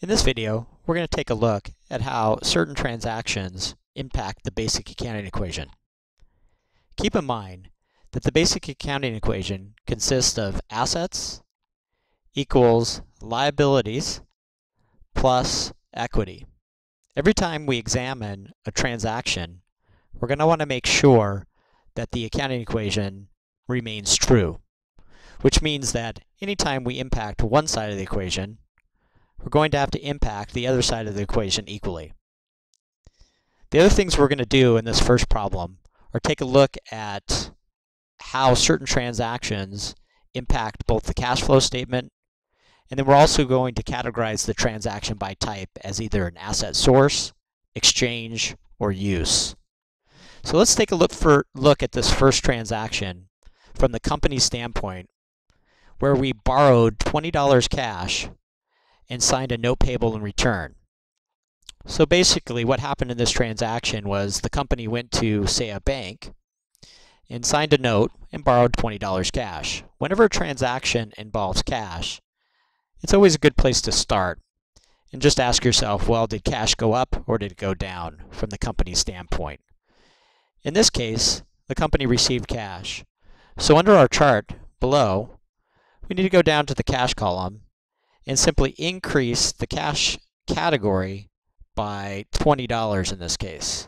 In this video, we're going to take a look at how certain transactions impact the basic accounting equation. Keep in mind that the basic accounting equation consists of assets equals liabilities plus equity. Every time we examine a transaction, we're going to want to make sure that the accounting equation remains true, which means that anytime we impact one side of the equation, we're going to have to impact the other side of the equation equally. The other things we're going to do in this first problem are take a look at how certain transactions impact both the cash flow statement, and then we're also going to categorize the transaction by type as either an asset source, exchange, or use. So let's take a look at this first transaction from the company's standpoint, where we borrowed $20 cash and signed a note payable in return. So basically what happened in this transaction was the company went to, say, a bank and signed a note and borrowed $20 cash. Whenever a transaction involves cash, it's always a good place to start and just ask yourself, well, did cash go up or did it go down from the company's standpoint? In this case, the company received cash. So under our chart below, we need to go down to the cash column and simply increase the cash category by $20 in this case.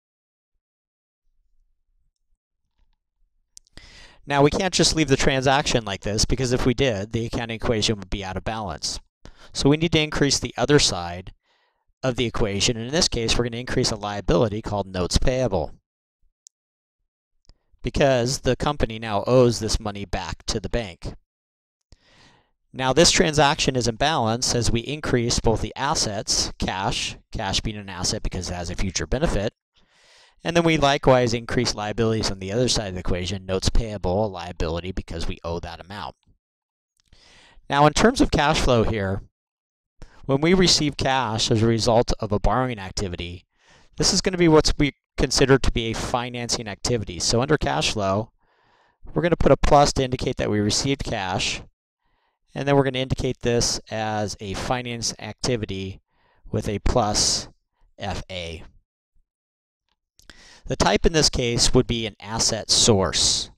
Now we can't just leave the transaction like this, because if we did, the accounting equation would be out of balance. So we need to increase the other side of the equation, and in this case we're going to increase a liability called notes payable, because the company now owes this money back to the bank. Now this transaction is in balance as we increase both the assets, cash being an asset because it has a future benefit, and then we likewise increase liabilities on the other side of the equation, notes payable, a liability because we owe that amount. Now in terms of cash flow here, when we receive cash as a result of a borrowing activity, this is going to be what's considered to be a financing activity. So under cash flow, we're going to put a plus to indicate that we received cash, and then we're going to indicate this as a finance activity with a plus FA. The type in this case would be an asset source.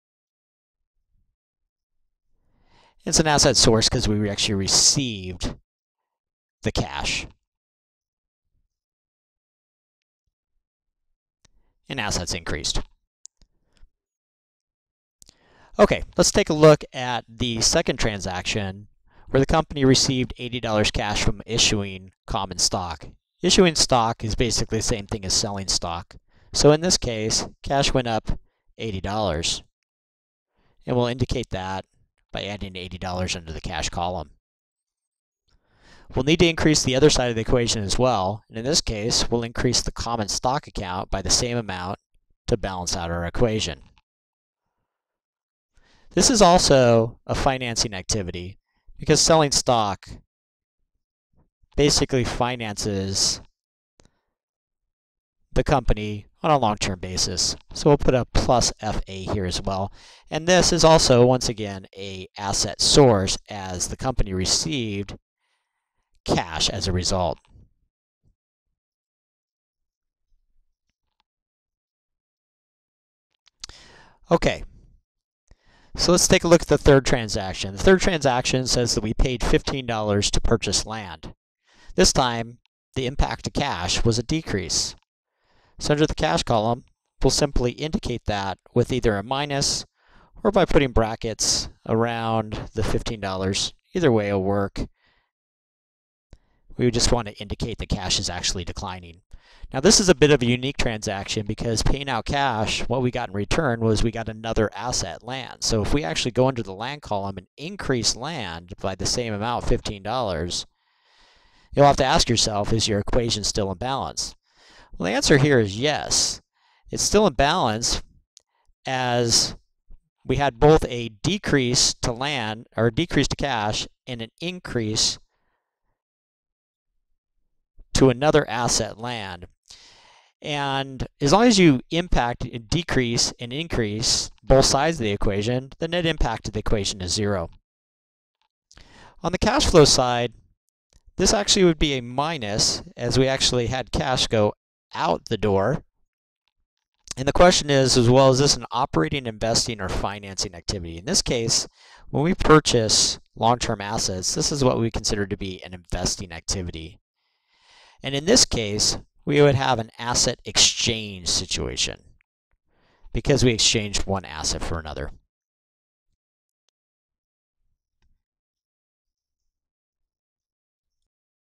It's an asset source because we actually received the cash. And assets increased. Okay, let's take a look at the second transaction where the company received $80 cash from issuing common stock. Issuing stock is basically the same thing as selling stock. So in this case, cash went up $80. And we'll indicate that by adding $80 under the cash column. We'll need to increase the other side of the equation as well. And in this case, we'll increase the common stock account by the same amount to balance out our equation. This is also a financing activity because selling stock basically finances the company on a long-term basis. So we'll put a plus FA here as well. And this is also, once again, an asset source as the company received cash as a result. Okay. So let's take a look at the third transaction. The third transaction says that we paid $15 to purchase land. This time, the impact to cash was a decrease. So under the cash column, we'll simply indicate that with either a minus or by putting brackets around the $15. Either way will work. We would just want to indicate that cash is actually declining. Now this is a bit of a unique transaction because paying out cash, what we got in return was we got another asset, land. So if we actually go under the land column and increase land by the same amount, $15, you'll have to ask yourself, is your equation still in balance? Well, the answer here is yes. It's still in balance as we had both a decrease to land, or a decrease to cash, and an increase to another asset, land. And as long as you impact, decrease, and increase both sides of the equation, the net impact of the equation is 0. On the cash flow side, This actually would be a minus, as we actually had cash go out the door. And the question is well, is this an operating, investing, or financing activity? In this case, when we purchase long-term assets, this is what we consider to be an investing activity. And in this case, we would have an asset exchange situation because we exchanged one asset for another.